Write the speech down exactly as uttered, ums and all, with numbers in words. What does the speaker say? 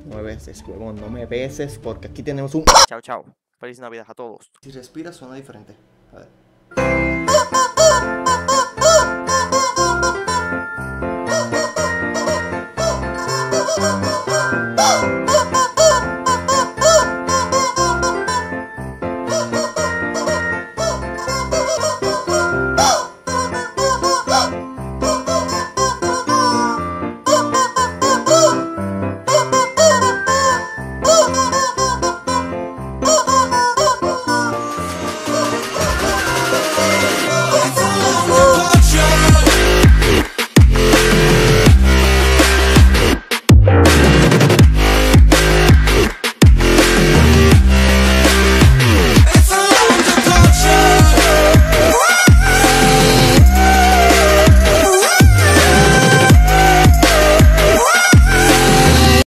No me beses, huevón, no me beses porque aquí tenemos un... Chao, chao. Feliz Navidad a todos. Si respiras suena diferente. A ver.